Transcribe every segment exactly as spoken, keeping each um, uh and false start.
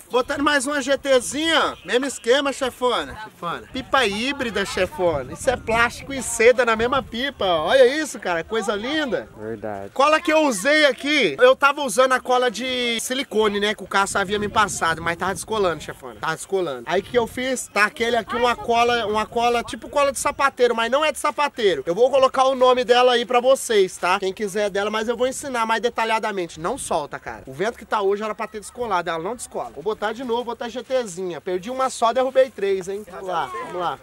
Botando mais uma GTzinha. Mesmo esquema, chefona. Chefona. Pipa híbrida, chefona. Isso é plástico e seda na mesma pipa. Olha isso, cara. Coisa linda. Verdade. Cola que eu usei aqui. Eu tava usando a cola de silicone, né? Que o Cássio havia me passado. Mas tava descolando, chefona. Tava descolando. Aí o que eu fiz? Tá aquele aqui, uma cola, uma cola tipo cola de sapateiro. Mas não é de sapateiro. Eu vou colocar o nome dela aí pra vocês, tá? Quem quiser dela, mas eu vou ensinar mais detalhadamente. Não solta, cara. O vento que tá hoje era pra ter descolado. Ela não descola. Vou botar de novo, vou botar GTzinha. Perdi uma só, derrubei três, hein? Vamos lá, vamos lá.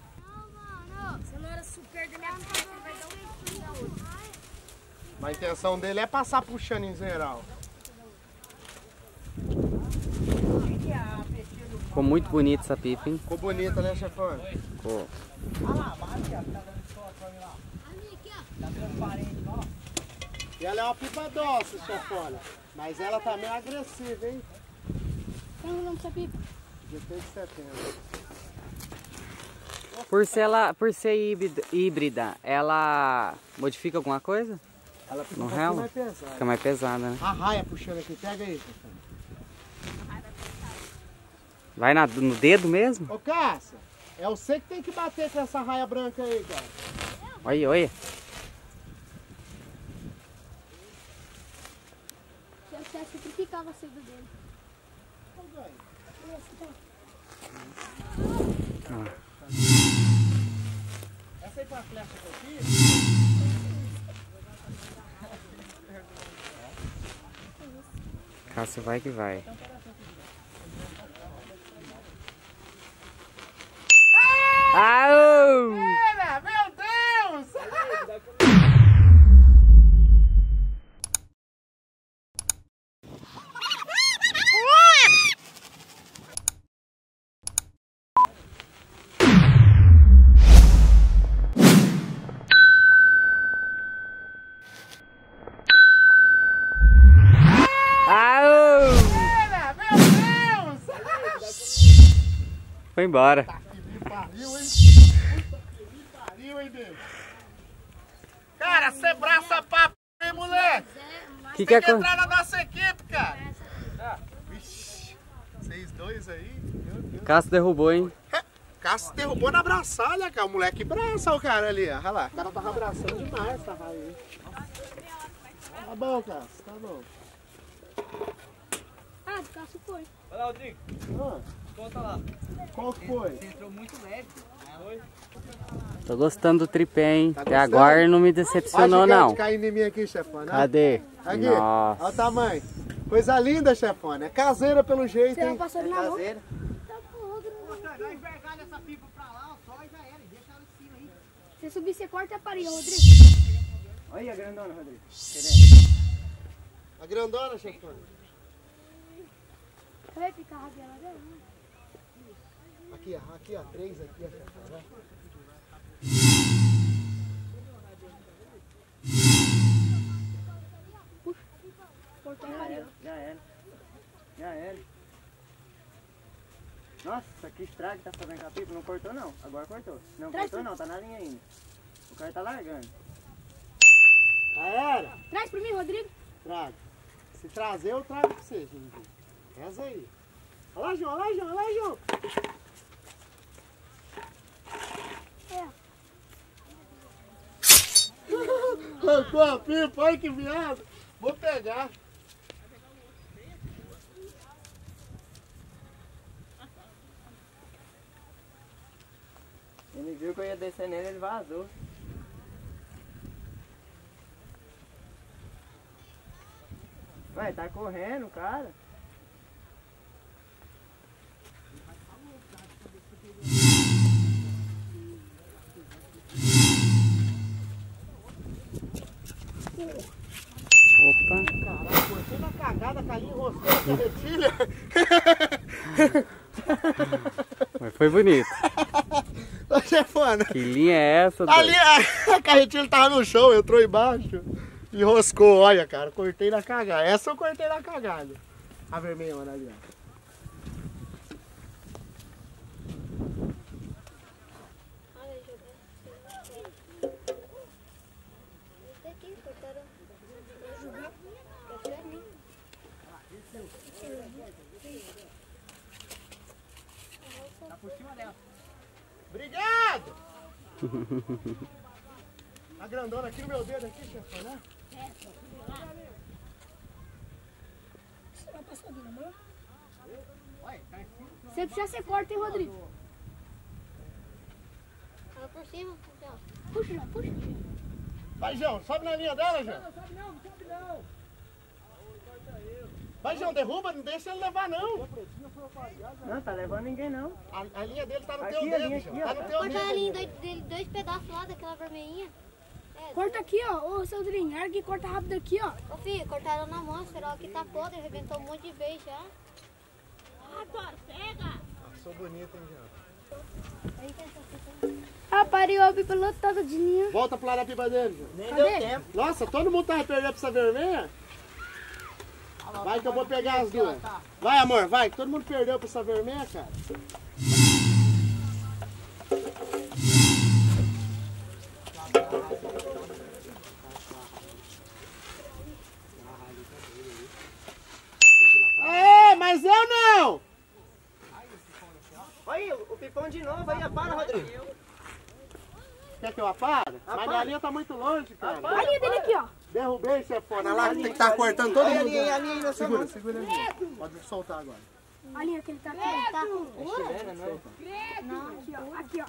Mas a intenção dele é passar puxando em geral. Ficou muito bonita essa pipa, hein? Ficou bonita, né, chefão? Ficou. E ela é uma pipa doce, chefona. Mas ela também é agressiva, hein? Qual é o nome dessa pipa? G T de setembro. Por ser, ela, por ser híbrida, híbrida, ela modifica alguma coisa? Ela fica No um relo? mais pesada. Fica mais pesada, né? A raia puxando aqui, pega aí, chefona. Vai na, no dedo mesmo? Ô, Cássia, é você que tem que bater com essa raia branca aí, cara. Olha, olha. Se eu quisesse sacrificar você do dele. Ah. Essa aí foi a flecha que eu fiz? Cássio vai que vai. Au! Pera, meu Deus! Au! Pera, meu Deus! Foi embora. Pariu, hein? Pariu, hein, Deus? Cara, você braça papo, hein, moleque? Que que Tem é que co- entrar na nossa equipe, cara. Vixe, vocês dois aí, meu Deus. Cássio derrubou, hein? Cássio derrubou na braçalha, cara. O moleque braça o cara ali, ó. Olha lá. O cara tava abraçando demais essa raia aí. Tá bom, Cássio, tá bom. Ah, do Cássio foi. Olha lá, Rodrigo. Ah, Conta lá. qual que foi? Você entrou muito leve. Foi? Tô gostando do tripé, hein? Tá Até gostando? agora não me decepcionou, Olha o não. gigante caindo em mim aqui, chefona. Cadê? Aqui, Nossa. olha o tamanho. Coisa linda, chefona. É caseira pelo jeito, Você vai hein? passar na mão. Caseira. Tá porra, Dá envergar essa pipa pra lá, só e já era. Deixa ela em cima aí. Se você subir, você corta a parede, Rodrigo. Olha a grandona, Rodrigo. A grandona, chefona. Você vai ficar rabela dela? né? Aqui, ó. Aqui, ó. Três aqui, ó, chefona. Vai. Cortou a Já parede. era, já era. Já era. Nossa, que estrago que tá fazendo com a pipa. Não cortou não, agora cortou. Não Traz cortou tu. não, tá na linha ainda. O cara tá largando. Já era. Traz pra mim, Rodrigo. Trago. Se trazer, eu trago pra você, gente. Reza aí. Olha lá, João. Olha lá, João. Olha lá, João. É. Arrancou a pipa. Olha que viado. Vou pegar. Ele viu que eu ia descer nele, ele vazou. Ué, tá correndo, cara. Opa. Caralho, cortei na cagada, calinha enroscou na carretilha. Mas foi bonito. Ô, chefona. Que linha é essa, Ali doido? a, a carretilha tava no chão, entrou embaixo. Enroscou, olha, cara. Cortei na cagada. Essa eu cortei na cagada. A vermelhona ali, ó. Obrigado! A grandona aqui no meu dedo aqui, chefe, né? Se puxar, você corta, hein, Rodrigo? Ela por cima, então. Puxa, João, puxa. Vai, João, sobe na linha dela, João. Não sobe não, não sobe não. Vai, João, derruba, não deixa ele levar, não. Não, tá levando ninguém não. A, a linha dele tá no Aqui, teu a dedo, linha João. aqui, ó. Tá no teu Corta dedo. ali em dois, dele- dois pedaços lá daquela vermelhinha. É, Corta aqui, ó. Ô, seu Drinho, ergue e corta rápido aqui, ó. Ô filho, cortaram na mão, esse feral aqui tá podre, arrebentou um monte de vez já. Sou bonito, hein, João. Aí tem essa fita. Ah, pariu a pipa lotada de linha. Volta pro lado da pipa dele, João. Nem Cadê? deu tempo. Nossa, todo mundo tá perdendo pra essa vermelha? Vai que eu vou pegar as duas. Vai, amor, vai, que todo mundo perdeu pra essa vermelha, cara. Aê, mas eu não! Olha aí, o pipão de novo aí, para, Rodrigo. Quer que eu apare? Mas Apare. minha linha tá muito longe, cara. Olha a linha dele aqui, ó. Derrubei, chefona. Lá tem que estar cortando todo Olha a mundo. linha, a linha aí na sua Segura, mão. segura ali. Pode soltar agora. A linha que ele tá aqui. Ele tá com cura? Chilena, não é? Não, aqui, ó. Aqui, ó.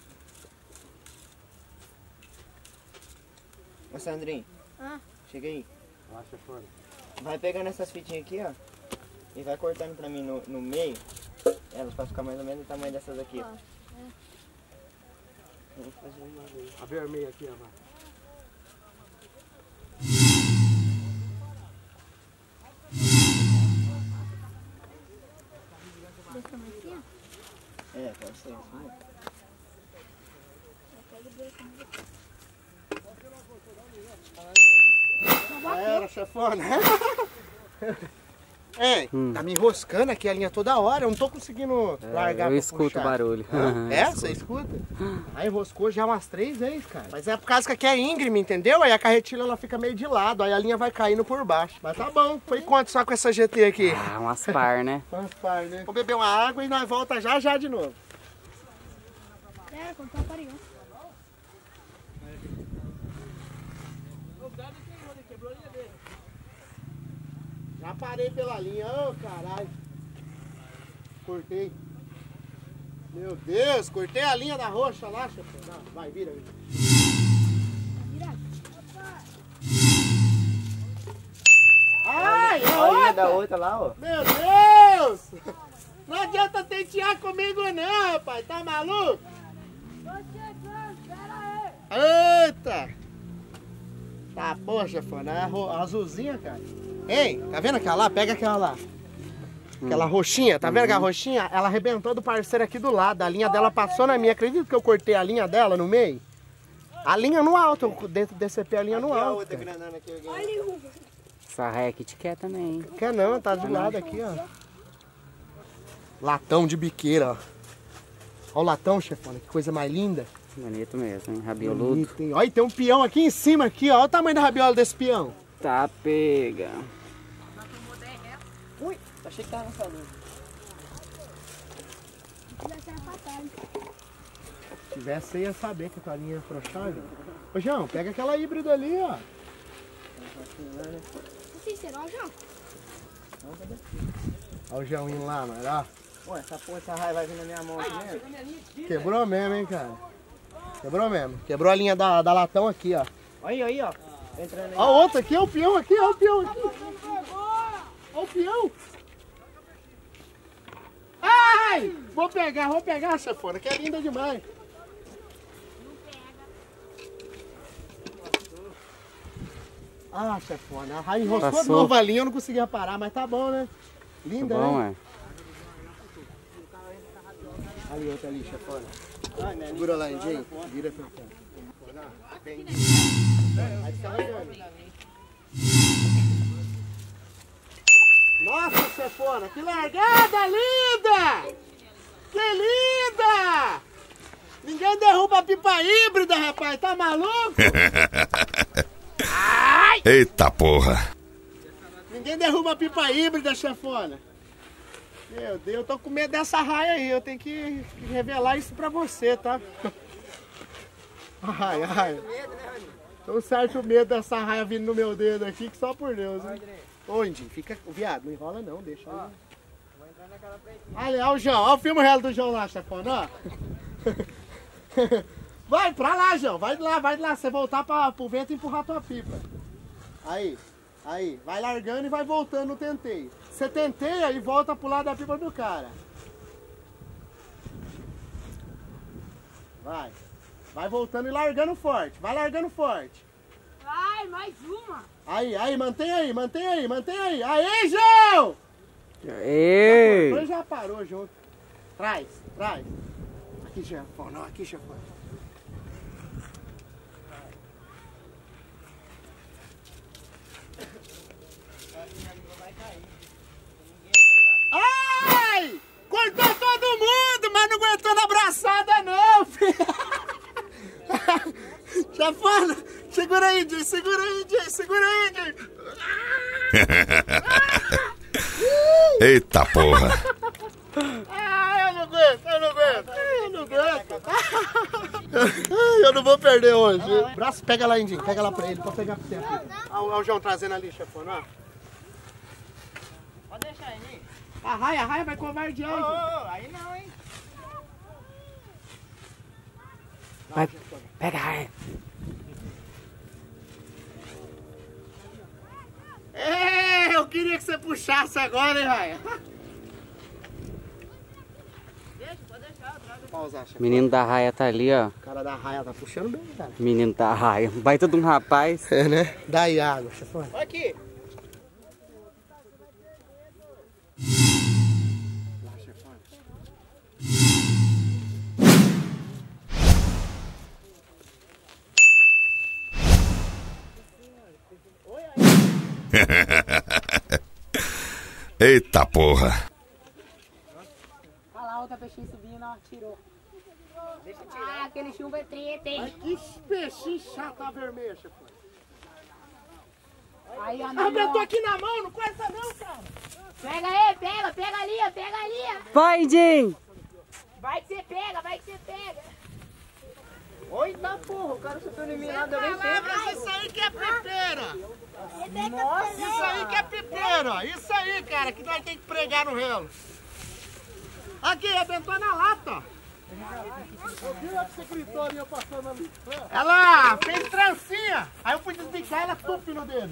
Ô, Sandrinho. Ah. Chega aí. Lá, chefona. Vai pegando essas fitinhas aqui, ó. E vai cortando pra mim no, no meio. Elas pra ficar mais ou menos do tamanho dessas aqui, ó. Eu vou fazer uma vez. A vermelha aqui, ó. Vai. É, pode ser assim. Já era, chefona. Ei, Hum. tá me enroscando aqui a linha toda hora. Eu não tô conseguindo largar Eu pra escuto puxar. o barulho. É? Você escuta? Aí enroscou já umas três vezes, cara. Mas é por causa que aqui é íngreme, entendeu? Aí a carretilha ela fica meio de lado, aí a linha vai caindo por baixo. Mas tá bom. Foi quanto só com essa G T aqui? Ah, umas par, né? Faz par, né? Vou beber uma água e nós volta já já de novo. É, cortou a pariu. Já parei pela linha. Ô, caralho. Cortei. Meu Deus, cortei a linha da roxa lá, chefe. Não, vai, vira. vira. Ai, é Olha a linha da outra. outra lá, ó. Meu Deus! Não adianta tentear comigo não, rapaz. Tá maluco? Eita! Tá, porra, chefona. É a ro- a azulzinha, cara. Ei, tá vendo aquela lá? Pega aquela lá. Aquela roxinha, tá vendo aquela roxinha? Ela arrebentou do parceiro aqui do lado. A linha dela passou na minha. Acredita que eu cortei a linha dela no meio? A linha no alto. Eu dentro desse a linha no Aqui a alto. outra cara. grandona aqui. Alguém. Essa raia aqui te quer também, hein? Quer não, tá do lado aqui, ó. Latão de biqueira, ó. Ó o latão, chefona, que coisa mais linda. Bonito mesmo, hein? Rabioludo. Bonito, hein? Olha, tem um peão aqui em cima, aqui, ó. Olha o tamanho da rabiola desse peão. Tá, pega. Ui, achei que tava na salinha. Se tivesse, você ia saber que a tua linha é afrouxada. Ô, João, pega aquela híbrida ali, ó. Sincero, João. Olha o João indo lá, mano, ó. Ué, essa porra, essa raia vai vir na minha mão aqui mesmo? Quebrou mesmo, hein, cara. Quebrou mesmo. Quebrou a linha da, da latão aqui, ó. Olha aí, ó. Entrando aí. Ó, o outro aqui, ó o peão aqui, ó o peão aqui. Ó o peão. Ai! Vou pegar, vou pegar, chefona, que é linda demais. Ah, chefona, a raia enroscou de Passou. novo a linha, eu não conseguia parar, mas tá bom, né? Tá Linda, bom, né? é. Ali, outra ali, chefona. Segura lá, Indinho. Vira pra cá. Vai descarregando. Nossa, chefona, que largada linda! Que linda! Ninguém derruba a pipa híbrida, rapaz, tá maluco? Eita porra! Ninguém derruba a pipa híbrida, chefona. Meu Deus, eu tô com medo dessa raia aí. Eu tenho que revelar isso pra você, tá? Ai, ai. Tô um certo medo dessa raia vindo no meu dedo aqui, que só por Deus, hein? Ô, Indinho, fica... Viado, não enrola não, deixa aí. Olha, olha o João, olha o filme real do João lá, chefona, ó. Vai pra lá, João, vai de lá, vai de lá. Você voltar pra, pro vento e empurrar tua pipa. Aí, aí, vai largando e vai voltando no tenteio. Você tenteia e volta pro lado da pipa do cara. Vai, vai voltando e largando forte, vai largando forte. Vai, mais uma. Aí, aí, mantém aí, mantém aí, mantém aí. Aí, João! Ei! Ele já parou junto. Traz, traz. Aqui, chefão, não, aqui, chefão. Ai! Cortou todo mundo, mas não aguentou na abraçada, não, filho. Chefona, segura aí, Jay, segura aí, Jay, segura aí, Jay. Eita porra! Ah, eu não aguento, eu não aguento, eu não aguento. Eu não vou perder hoje. Braço, pega lá, Indinho, pega lá pra ele, pra pegar pro tempo. Olha o João trazendo ali, chefona, ó. Pode deixar aí. A raia, a raia vai covardear, Ô, hein? ô, aí não, hein? Vai, pega a raia. É, eu queria que você puxasse agora, hein, raia? Deixa, pode deixar, eu trago. Pausar, chefe. Menino da raia tá ali, ó. O cara da raia tá puxando bem, cara. Menino da raia. Baita de um rapaz. É, né? Dá aí água, chefona. Olha aqui. Lá, chefona. Eita porra! Olha lá, outra peixinho subindo, ó, tirou. Deixa eu tirar. Ah, aquele chuva é treta, hein? Ai, que peixinho chato a vermelha, chefona. Aí, a Arrebentou aqui na mão, não corta não, cara. Pega aí, pega, pega ali, ó, pega ali, ó. Vai, Jim! Vai que você pega, vai que você pega. Oi, tá porra, o cara subiu em mim lá, deu bem tempo. Mas isso aí que é pipeira. Nossa, isso aí que é pipeira, ó. Isso aí, cara, que nós temos que pregar no relo. Aqui, arrebentou na lata, ó. Eu vi a que você gritou ali, eu passando ali. Ela fez trancinha. Aí eu fui desbicar e ela tupi no dedo.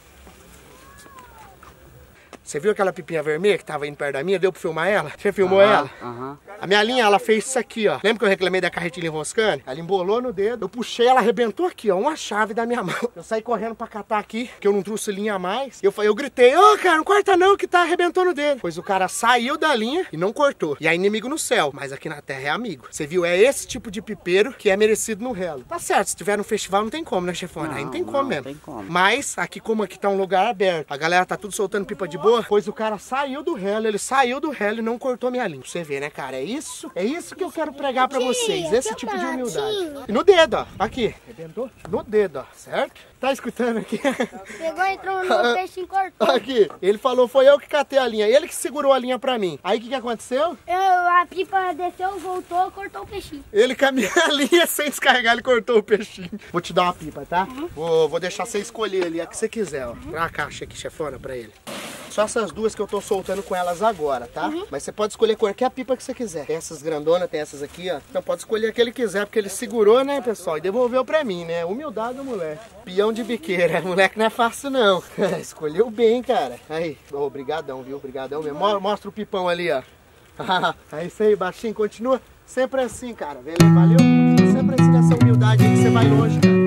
Você viu aquela pipinha vermelha que tava indo perto da minha? Deu pra filmar ela? Você filmou ela? Aham. A minha linha, ela fez isso aqui, ó. Lembra que eu reclamei da carretilha enroscando? Ela embolou no dedo, eu puxei, ela arrebentou aqui, ó, uma chave da minha mão. Eu saí correndo pra catar aqui, que eu não trouxe linha a mais. Eu, eu gritei, ô, oh, cara, não corta não, que tá arrebentando o dedo. Pois o cara saiu da linha e não cortou. E é inimigo no céu, mas aqui na terra é amigo. Você viu? É esse tipo de pipeiro que é merecido no relo. Tá certo, se tiver no festival não tem como, né, chefona? Aí não tem como não, mesmo. tem como. Mas aqui, como aqui tá um lugar aberto, a galera tá tudo soltando pipa de boa, pois o cara saiu do relo, ele saiu do relo e não cortou minha linha. Você vê, né, cara? É isso, é isso que eu quero pregar pra vocês, esse tipo de humildade. E no dedo, ó, aqui, arrebentou? No dedo, ó, certo? Tá escutando aqui? Pegou, entrou no peixe e cortou. Aqui, ele falou, foi eu que catei a linha, ele que segurou a linha pra mim. Aí o que que aconteceu? Eu, a pipa desceu, voltou, cortou o peixinho. Ele caminhou a linha sem descarregar, ele cortou o peixinho. Vou te dar uma pipa, tá? Uhum. Vou, vou deixar você escolher ali a que você quiser, ó. Dá uma caixa aqui, chefona, pra ele. Só essas duas que eu tô soltando com elas agora, tá? Uhum. Mas você pode escolher qualquer pipa que você quiser. Tem essas grandonas, tem essas aqui, ó. Então pode escolher a que ele quiser, porque ele segurou, né, pessoal? E devolveu pra mim, né? Humildade do moleque. Peão de biqueira. Moleque não é fácil, não. Escolheu bem, cara. Aí, obrigadão, oh, viu? Obrigadão mesmo. Mostra o pipão ali, ó. É isso aí, baixinho. Continua sempre assim, cara. Valeu? Sempre assim nessa humildade aí que você vai longe, cara.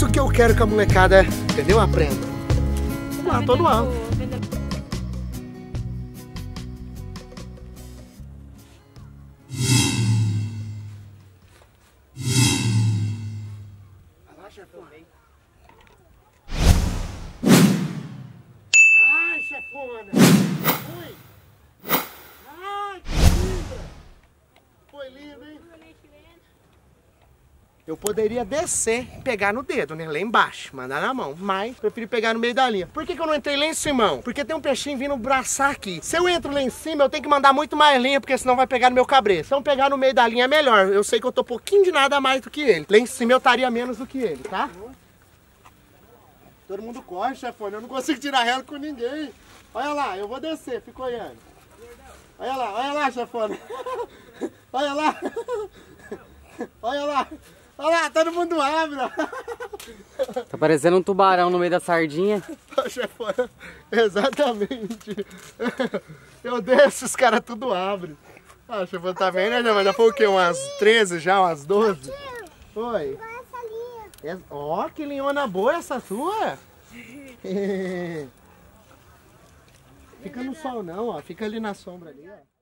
isso que eu quero que a molecada, entendeu? Aprenda. Vamos lá, tô no alto. Ai, chefona! Ui! Ai, que linda! Foi lindo, hein? Eu poderia descer e pegar no dedo, né? Lá embaixo, mandar na mão. Mas preferi pegar no meio da linha. Por que que eu não entrei lá em cima? Porque tem um peixinho vindo braçar aqui. Se eu entro lá em cima, eu tenho que mandar muito mais linha, porque senão vai pegar no meu cabresto. Se eu pegar no meio da linha é melhor. Eu sei que eu tô pouquinho de nada a mais do que ele. Lá em cima eu estaria menos do que ele, tá? Todo mundo corre, chefone. Eu não consigo tirar ela com ninguém. Olha lá, eu vou descer, fico olhando. Olha lá, olha lá, chefone. Olha lá. Olha lá. Olha lá, todo mundo abre, ó. Tá parecendo um tubarão no meio da sardinha. Chefona, exatamente. Eu desço, os caras tudo abrem. Ah, chefona, tá vendo, né? Mas já foi o quê? Umas treze já, umas doze? Oi. Ó, que linhona boa essa sua. Fica no sol não, ó. Fica ali na sombra ali, ó.